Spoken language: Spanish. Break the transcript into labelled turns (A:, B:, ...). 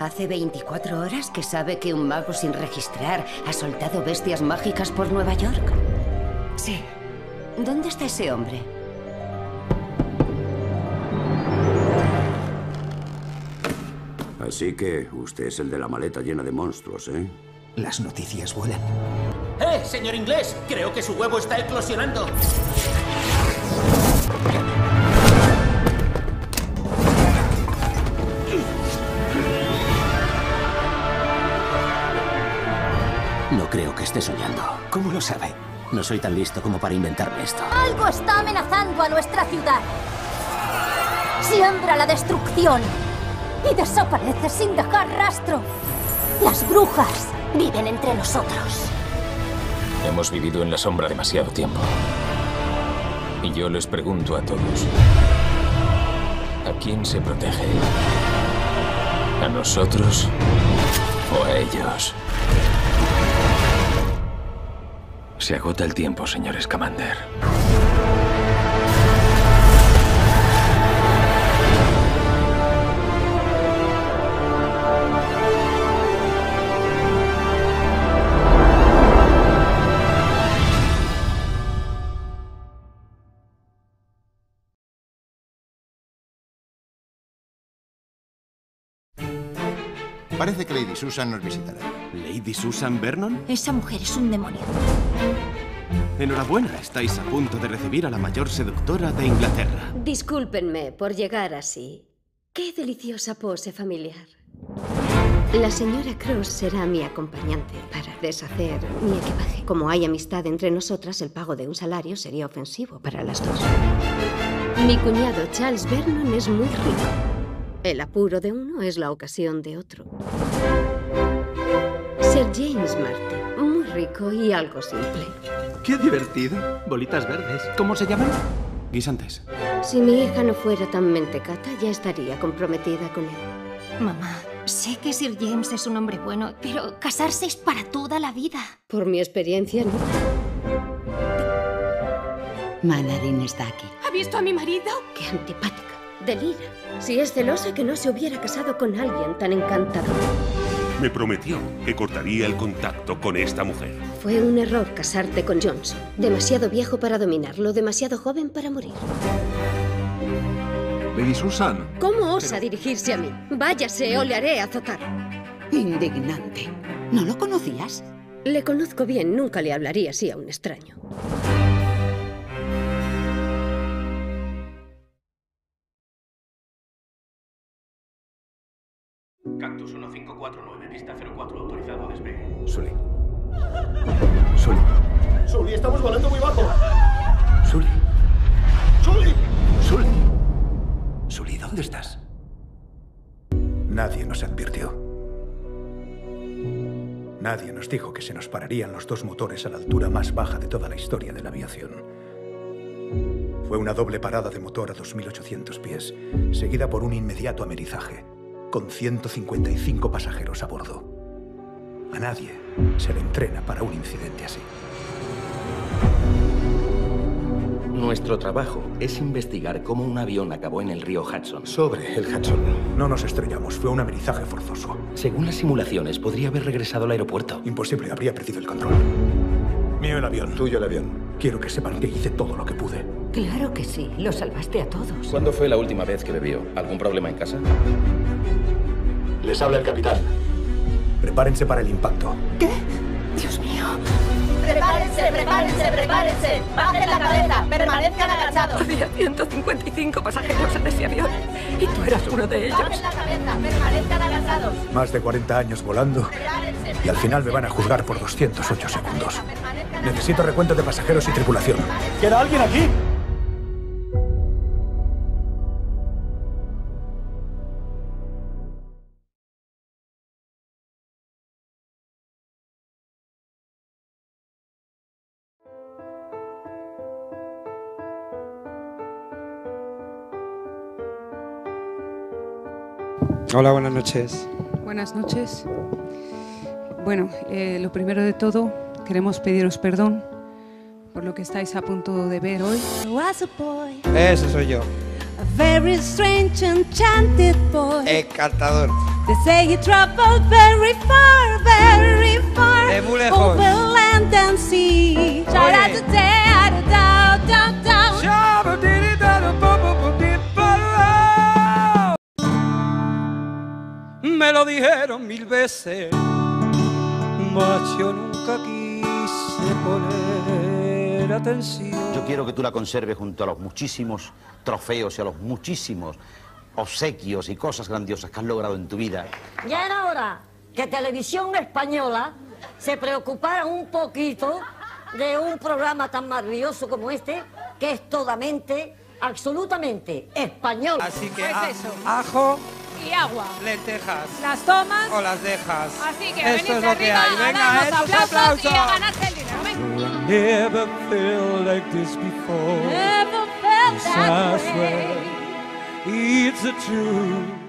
A: Hace 24 horas que sabe que un mago sin registrar ha soltado bestias mágicas por Nueva York. Sí. ¿Dónde está ese hombre?
B: Así que usted es el de la maleta llena de monstruos, ¿eh?
C: Las noticias vuelan.
D: Señor inglés! Creo que su huevo está eclosionando.
C: No creo que esté soñando. ¿Cómo lo sabe? No soy tan listo como para inventarme esto.
E: Algo está amenazando a nuestra ciudad. Siembra la destrucción y desaparece sin dejar rastro. Las brujas viven entre nosotros.
F: Hemos vivido en la sombra demasiado tiempo. Y yo les pregunto a todos, ¿a quién se protege? ¿A nosotros o a ellos? Se agota el tiempo, señor Scamander.
G: Parece que Lady Susan nos visitará.
H: ¿Lady Susan Vernon?
E: Esa mujer es un demonio.
H: Enhorabuena, estáis a punto de recibir a la mayor seductora de Inglaterra.
I: Discúlpenme por llegar así. Qué deliciosa pose familiar. La señora Cross será mi acompañante para deshacer mi equipaje. Como hay amistad entre nosotras, el pago de un salario sería ofensivo para las dos. Mi cuñado Charles Vernon es muy rico. El apuro de uno es la ocasión de otro. Sir James Martin, muy rico y algo simple.
H: ¡Qué divertido! Bolitas verdes. ¿Cómo se llaman? Guisantes.
I: Si mi hija no fuera tan mentecata, ya estaría comprometida con él.
E: Mamá, sé que Sir James es un hombre bueno, pero casarse es para toda la vida.
I: Por mi experiencia, no.
A: Mandarin está aquí.
E: ¿Ha visto a mi marido?
I: Qué antipática. Delira. Si es celosa, que no se hubiera casado con alguien tan encantador.
J: Me prometió que cortaría el contacto con esta mujer.
I: Fue un error casarte con Johnson. Demasiado viejo para dominarlo, demasiado joven para morir.
G: Lady Susan.
I: ¿Cómo osa dirigirse a mí? Váyase o le haré azotar.
A: Indignante. ¿No lo conocías?
I: Le conozco bien, nunca le hablaría así a un extraño.
K: Cactus 1549, pista 04, autorizado despegue.
C: Sully.
D: Sully, estamos volando muy bajo.
C: Sully.
D: ¡Sully!
C: Sully. Sully, ¿dónde estás?
L: Nadie nos advirtió. Nadie nos dijo que se nos pararían los dos motores a la altura más baja de toda la historia de la aviación. Fue una doble parada de motor a 2.800 pies, seguida por un inmediato amerizaje, con 155 pasajeros a bordo. A nadie se le entrena para un incidente así.
M: Nuestro trabajo es investigar cómo un avión acabó en el río Hudson.
L: Sobre el Hudson. No nos estrellamos, fue un amerizaje forzoso.
M: Según las simulaciones, podría haber regresado al aeropuerto.
L: Imposible, habría perdido el control. Mío el avión. Tuyo el avión. Quiero que sepan que hice todo lo que pude.
A: Claro que sí, lo salvaste a todos.
F: ¿Cuándo fue la última vez que bebió? ¿Algún problema en casa?
L: Les habla el capitán. Prepárense para el impacto.
E: ¿Qué? Dios mío.
N: ¡Prepárense, prepárense, prepárense! ¡Bajen la cabeza! ¡Permanezcan agachados!
O: Había 155 pasajeros en ese avión y tú eras uno de ellos.
N: ¡Bajen la cabeza! ¡Permanezcan agachados!
L: Más de 40 años volando y al final me van a juzgar por 208 segundos. Necesito recuento de pasajeros y tripulación.
D: ¿Queda alguien aquí?
P: Hola, buenas noches.
Q: Buenas noches. Bueno, lo primero de todo, queremos pediros perdón por lo que estáis a punto de ver hoy.
P: Ese soy yo.
R: A very strange, enchanted boy.
P: Encantador.
R: They say he traveled very far,
P: muy lejos.
R: over land and sea.
P: Me lo dijeron 1000 veces, mas yo nunca quise poner atención.
S: Yo quiero que tú la conserves junto a los muchísimos trofeos y a los muchísimos obsequios y cosas grandiosas que has logrado en tu vida.
T: Ya era hora que Televisión Española se preocupara un poquito de un programa tan maravilloso como este, que es totalmente, absolutamente español.
P: Así que
U: Pues eso.
P: ajo
U: Y agua.
P: lentejas.
U: Las tomas.
P: O las dejas.
U: Así que
P: esto
U: venirse
P: es lo que
U: arriba,
P: hay.
U: a
P: Venga,
U: darnos
P: esos
U: aplausos
P: aplausos.
U: y a ganarse el dinero. Venga.
P: Never felt like this before.
R: Never felt
P: Yes,
R: that
P: I swear
R: way.
P: it's the truth.